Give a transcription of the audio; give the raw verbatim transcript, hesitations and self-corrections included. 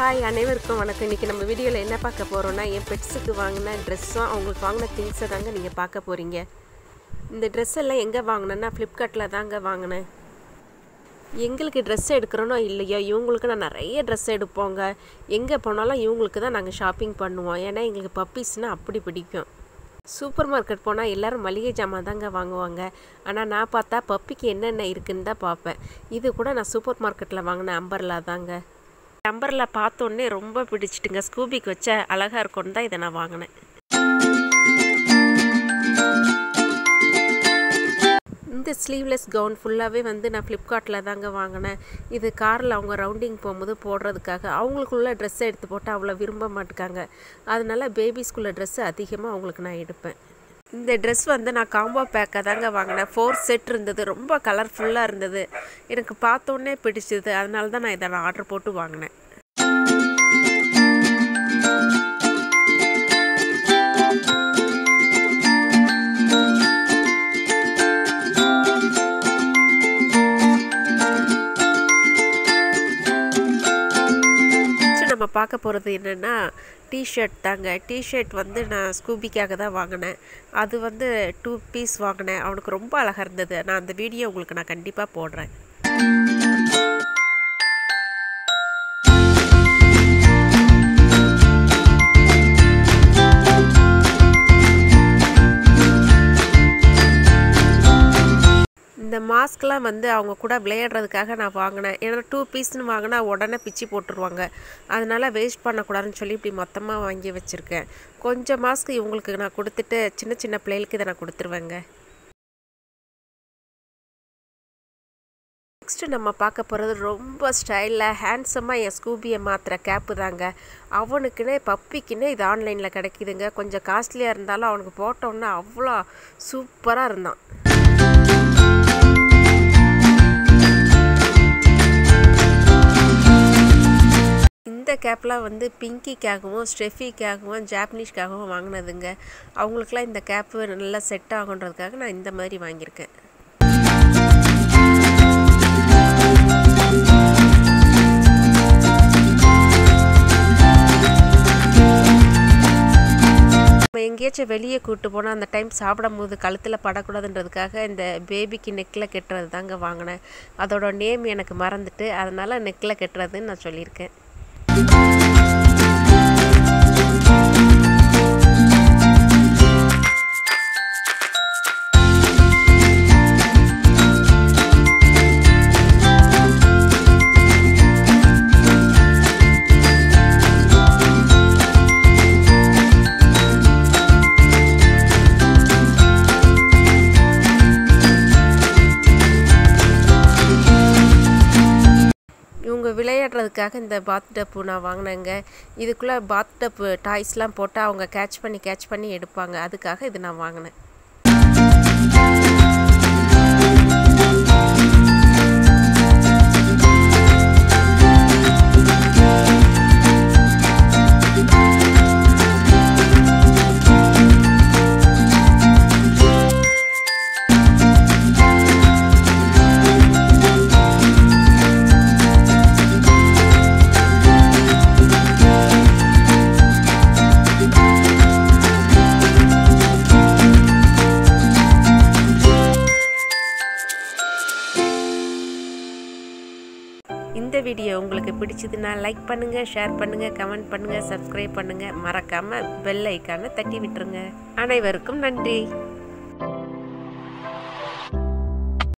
Hi அனைவருக்கும் வணக்கம். இன்றைக்கி நம்ம வீடியோவில் என்ன பார்க்க போகிறோன்னா, என் பெட்ஸுக்கு வாங்கின ட்ரெஸ்ஸும் அவங்களுக்கு வாங்கின திங்ஸை தாங்க நீங்கள் பார்க்க போகிறீங்க. இந்த ட்ரெஸ் எல்லாம் எங்கே வாங்கினேன்னா ஃப்ளிப்கார்ட்டில் தாங்க வாங்கினேன். எங்களுக்கு ட்ரெஸ் எடுக்கிறோனோ இல்லையோ, இவங்களுக்கு நான் நிறைய ட்ரெஸ் எடுப்போங்க. எங்கே போனாலும் இவங்களுக்கு தான் நாங்கள் ஷாப்பிங் பண்ணுவோம். ஏன்னா எங்களுக்கு பப்பீஸ்னால் அப்படி பிடிக்கும். சூப்பர் மார்க்கெட் போனால் எல்லோரும் மளிகை ஜாமான் தாங்க வாங்குவாங்க. ஆனால் நான் பார்த்தா பப்பிக்கு என்னென்ன இருக்குன்னு தான் பார்ப்பேன். இது கூட நான் சூப்பர் மார்க்கெட்டில் வாங்கின அம்பர்லா தாங்க. அம்பர்லா பார்த்தோன்னே ரொம்ப பிடிச்சிட்டுங்க. ஸ்கூபிக்கு வச்ச அழகாக இருக்கும்னு தான் இதை நான் வாங்கினேன். இந்த ஸ்லீவ்லெஸ் கவுன் ஃபுல்லாகவே வந்து நான் ஃப்ளிப்கார்ட்டில் தாங்க வாங்கினேன். இது காரில் அவங்க ரவுண்டிங் போகும்போது போடுறதுக்காக. அவங்களுக்குள்ள ட்ரெஸ்ஸை எடுத்து போட்டு அவ்வளோ விரும்ப மாட்டுக்காங்க. அதனால பேபிஸ்குள்ள ட்ரெஸ்ஸு அதிகமாக அவங்களுக்கு நான் எடுப்பேன். இந்த ட்ரெஸ் வந்து நான் காம்போ பேக்காக தாங்க வாங்கினேன். ஃபோர் செட் இருந்தது, ரொம்ப கலர்ஃபுல்லாக இருந்தது. எனக்கு பார்த்தோன்னே பிடிச்சிது. அதனால தான் நான் இதை நான் ஆர்டர் போட்டு வாங்கினேன். நம்ம பார்க்க போகிறது என்னென்னா டிஷர்ட் தாங்க. டிஷர்ட் வந்து நான் ஸ்கூபிக்காக தான் வாங்கினேன். அது வந்து டூ பீஸ் வாங்கினேன். அவனுக்கு ரொம்ப அழகாக இருந்தது. நான் அந்த வீடியோ உங்களுக்கு நான் கண்டிப்பாக போடுறேன். இந்த மாஸ்க்லாம் வந்து அவங்க கூட விளையாடுறதுக்காக நான் வாங்கினேன். ஏன்னா டூ பீஸ்னு வாங்கினா உடனே பிச்சு போட்டுருவாங்க. அதனால் வேஸ்ட் பண்ணக்கூடாதுன்னு சொல்லி இப்படி மொத்தமாக வாங்கி வச்சுருக்கேன். கொஞ்சம் மாஸ்க் இவங்களுக்கு நான் கொடுத்துட்டு சின்ன சின்ன பிள்ளைகளுக்கு இதை நான் கொடுத்துருவேங்க. நெக்ஸ்ட்டு நம்ம பார்க்க போகிறது ரொம்ப ஸ்டைலாக ஹேண்ட்ஸமாக என் ஸ்கூபியை மாற்றுற கேப்பு தாங்க. அவனுக்குன்னே பப்பிக்குன்னே இது ஆன்லைனில் கிடைக்கிதுங்க. கொஞ்சம் காஸ்ட்லியாக இருந்தாலும் அவனுக்கு போட்டோன்னா அவ்வளோ சூப்பராக இருந்தான். இந்த கேப்லாம் வந்து பிங்கிக்காகவும் ஸ்டெஃபிக்காகவும் ஜாப்பனீஸ்க்காகவும் வாங்கினதுங்க. அவங்களுக்குலாம் இந்த கேப்பு நல்லா செட் ஆகுன்றதுக்காக நான் இந்த மாதிரி வாங்கியிருக்கேன். நம்ம எங்கேயாச்சும் வெளியே கூப்பிட்டு போனால் அந்த டைம் சாப்பிடும் போது கழுத்தில் படக்கூடாதுன்றதுக்காக இந்த பேபிக்கு நெக்கில் கட்டுறது தாங்க வாங்கினேன். அதோட நேம் எனக்கு மறந்துட்டு, அதனால் நெக்கில் கட்டுறதுன்னு நான் சொல்லியிருக்கேன். இவங்க விளையாடுறதுக்காக இந்த பாத் டப்பு நான் வாங்கினேங்க. இதுக்குள்ளே பாத் டப்பு டாய்ஸ்லாம் போட்டால் அவங்க கேட்ச் பண்ணி கேட்ச் பண்ணி எடுப்பாங்க. அதுக்காக இது நான் வாங்கினேன். இந்த வீடியோ உங்களுக்கு பிடிச்சதுன்னா லைக் பண்ணுங்கள், ஷேர் பண்ணுங்கள், கமெண்ட் பண்ணுங்கள், சப்ஸ்கிரைப் பண்ணுங்கள். மறக்காமல் பெல் ஐக்கானை தட்டி விட்டுருங்க. அனைவருக்கும் நன்றி.